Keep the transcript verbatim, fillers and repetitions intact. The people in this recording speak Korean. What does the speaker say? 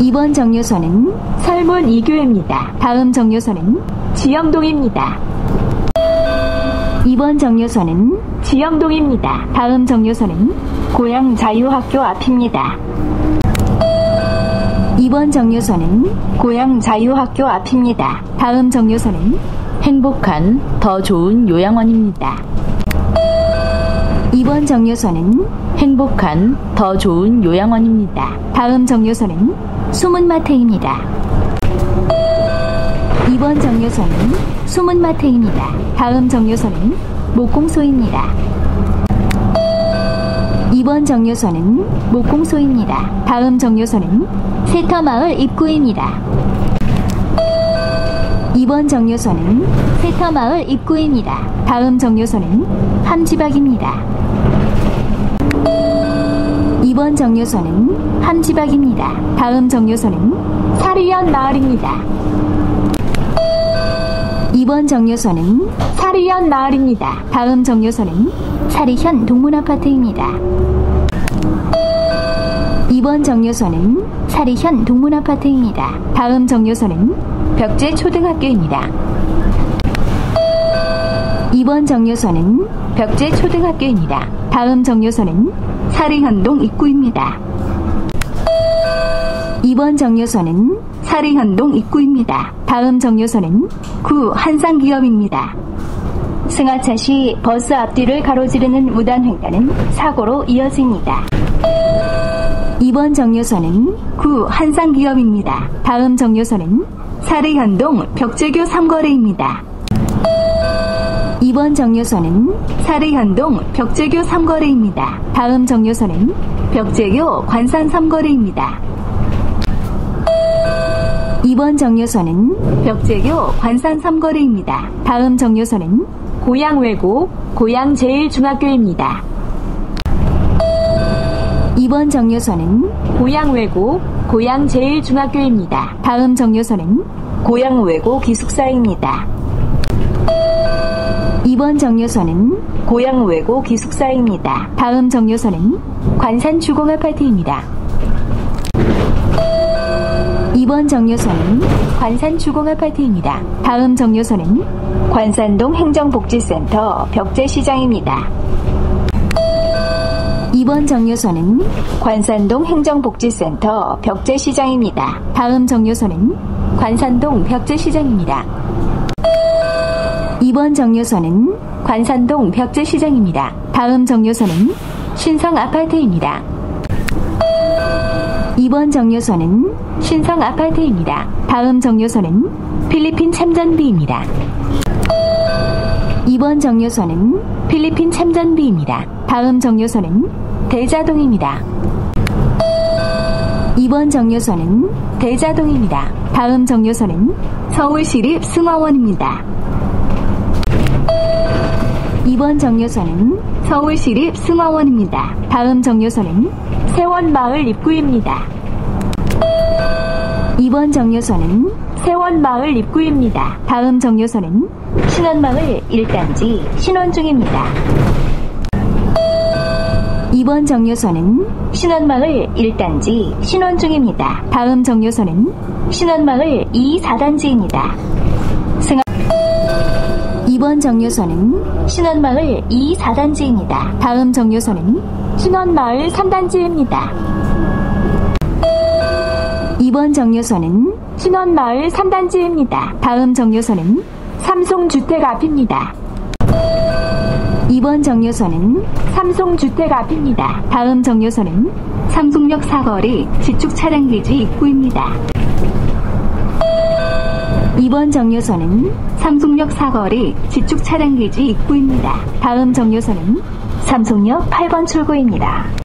이번 정류소는 설문 이 교입니다. 다음 정류소는 지영동입니다. 이번 정류소는 지영동입니다. 다음 정류소는 고양자유학교 앞입니다. 이번 정류소는 고양자유학교 앞입니다. 다음 정류소는 행복한 더 좋은 요양원입니다. 이번 정류소는 행복한 더 좋은 요양원입니다. 다음 정류소는 수문마트입니다. 이번 정류소는 수문마트입니다. 다음 정류소는 목공소입니다. 이번 정류소는 목공소입니다. 다음 정류소는 세터마을 입구입니다. 이번 정류소는 세터마을 입구입니다. 다음 정류소는 함지박입니다. 이번 정류소는 함지박입니다. 다음 정류소는 사리현 마을입니다. 이번 정류소는 사리현 마을입니다. 다음 정류소는 사리현 동문아파트입니다. 이번 정류소는 사리현 동문아파트입니다. 다음 정류소는 벽제초등학교입니다. 이번 정류소는 벽제초등학교입니다. 다음 정류소는 사리현동 입구입니다. 이번 정류소는 사리현동 입구입니다. 다음 정류소는 구 한상기업입니다. 승하차 시 버스 앞뒤를 가로지르는 무단횡단은 사고로 이어집니다. 이번 정류소는 구 한상기업입니다. 다음 정류소는 사리현동 벽제교 삼거리입니다. 이번 정류소는 사리현동 벽제교 삼거리입니다. 다음 정류소는 벽제교 관산 삼거리입니다. 이번 정류소는 벽제교 관산 삼거리입니다. 다음 정류소는 고양외고 고양제일중학교입니다. 이번 정류소는 고양외고 고양제일중학교입니다. 다음 정류소는 고양외고 기숙사입니다. 이번 정류소는 고양외고 기숙사입니다. 다음 정류소는 관산주공아파트입니다. 이번 정류소는 관산주공아파트입니다. 다음 정류소는 관산동 행정복지센터 벽제시장입니다. 이번 정류소는 관산동 행정복지센터 벽제시장입니다. 다음 정류소는 관산동 벽제시장입니다. 이번 정류소는 관산동 벽제시장입니다. 다음 정류소는 신성아파트입니다. 이번 정류소는 신성아파트입니다. 다음 정류소는 필리핀 참전비입니다. 이번 정류소는 필리핀 참전비입니다. 다음 정류소는 대자동입니다. 이번 정류소는 대자동입니다. 다음 정류소는 서울시립 승화원입니다. 이번 정류소는 서울시립 승화원입니다. 다음 정류소는 세원마을 입구입니다. 이번 정류소는 세원마을 입구입니다. 다음 정류소는 신원마을 일 단지 신원 중입니다. 이번 정류소는 신원마을 일 단지 신원 중입니다. 다음 정류소는 신원마을 이, 사 단지입니다. 승하... 이번 정류소는 신원마을 이, 사 단지입니다. 다음 정류소는 신원마을 삼 단지입니다. 이번 정류소는 신원마을 삼 단지입니다. 다음 정류소는 삼송주택 앞입니다. 이번 정류소는 삼송주택 앞입니다. 다음 정류소는 삼송역 사거리 지축차량기지 입구입니다. 이번 정류소는 삼송역 사거리 지축차량기지 입구입니다. 다음 정류소는 삼송역 팔 번 출구입니다.